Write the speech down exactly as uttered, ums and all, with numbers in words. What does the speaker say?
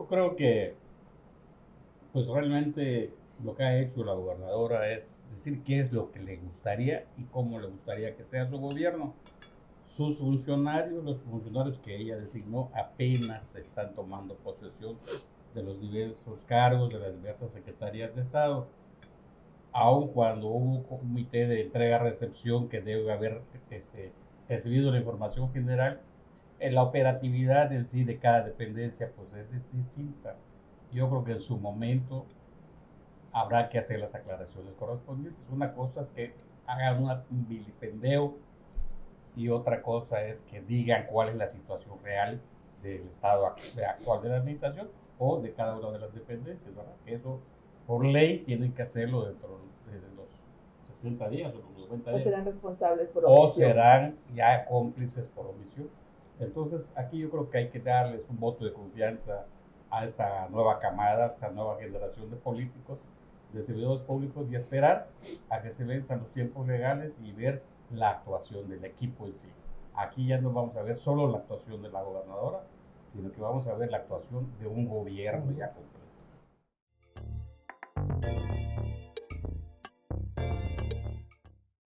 creo que pues realmente lo que ha hecho la gobernadora es decir qué es lo que le gustaría y cómo le gustaría que sea su gobierno. Sus funcionarios, los funcionarios que ella designó, apenas están tomando posesión de los diversos cargos de las diversas secretarías de Estado, aun cuando hubo un comité de entrega-recepción que debe haber este, recibido la información general, en la operatividad en sí de cada dependencia pues es, es distinta. Yo creo que en su momento habrá que hacer las aclaraciones correspondientes. Una cosa es que hagan una, un vilipendeo y otra cosa es que digan cuál es la situación real del estado actual de la administración o de cada una de las dependencias, ¿verdad? Que eso por ley tienen que hacerlo dentro de los sesenta días o los noventa O días. serán responsables por O omisión. serán ya cómplices por omisión. Entonces, aquí yo creo que hay que darles un voto de confianza a esta nueva camada, a esta nueva generación de políticos, de servidores públicos y esperar a que se venzan los tiempos legales y ver la actuación del equipo en sí. Aquí ya no vamos a ver solo la actuación de la gobernadora, sino que vamos a ver la actuación de un gobierno ya completo.